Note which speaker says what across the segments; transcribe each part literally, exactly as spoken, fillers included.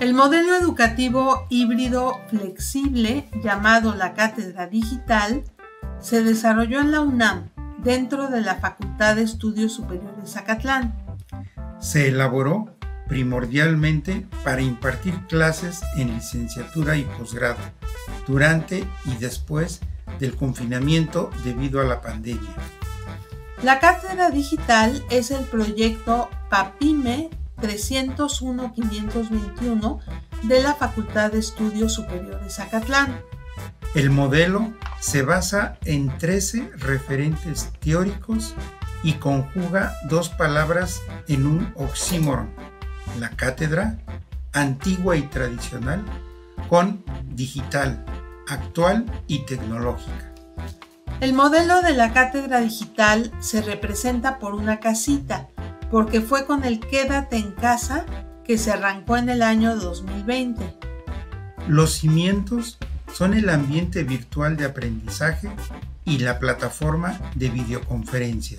Speaker 1: El modelo educativo híbrido flexible, llamado la Cátedra Digital, se desarrolló en la UNAM, dentro de la Facultad de Estudios Superiores Zacatlán.
Speaker 2: Se elaboró primordialmente para impartir clases en licenciatura y posgrado, durante y después del confinamiento debido a la pandemia.
Speaker 1: La Cátedra Digital es el proyecto PAPIME trescientos uno punto quinientos veintiuno de la Facultad de Estudios Superiores Zacatlán.
Speaker 2: El modelo se basa en trece referentes teóricos y conjuga dos palabras en un oxímoron: la cátedra, antigua y tradicional, con digital, actual y tecnológica.
Speaker 1: El modelo de la Cátedra Digital se representa por una casita, porque fue con el Quédate en Casa que se arrancó en el año dos mil veinte.
Speaker 2: Los cimientos son el ambiente virtual de aprendizaje y la plataforma de videoconferencias.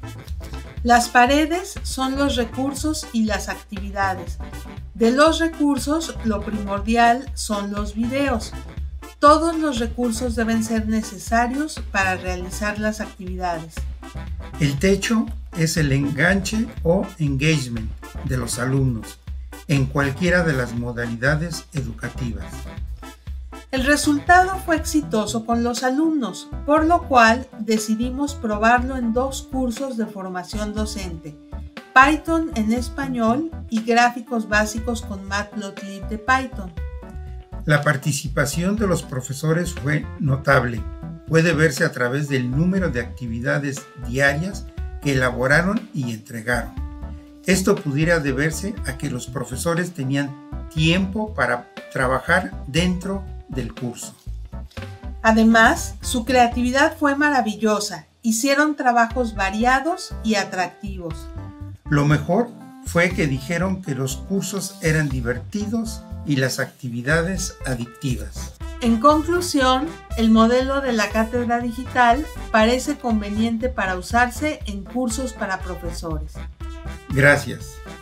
Speaker 1: Las paredes son los recursos y las actividades. De los recursos, lo primordial son los videos. Todos los recursos deben ser necesarios para realizar las actividades.
Speaker 2: El techo es el enganche o engagement de los alumnos en cualquiera de las modalidades educativas.
Speaker 1: El resultado fue exitoso con los alumnos, por lo cual decidimos probarlo en dos cursos de formación docente: Python en español y gráficos básicos con Matplotlib de Python.
Speaker 2: La participación de los profesores fue notable. Puede verse a través del número de actividades diarias que elaboraron y entregaron. Esto pudiera deberse a que los profesores tenían tiempo para trabajar dentro del curso.
Speaker 1: Además, su creatividad fue maravillosa. Hicieron trabajos variados y atractivos.
Speaker 2: Lo mejor fue que dijeron que los cursos eran divertidos y las actividades adictivas.
Speaker 1: En conclusión, el modelo de la Cátedra Digital parece conveniente para usarse en cursos para profesores.
Speaker 2: Gracias.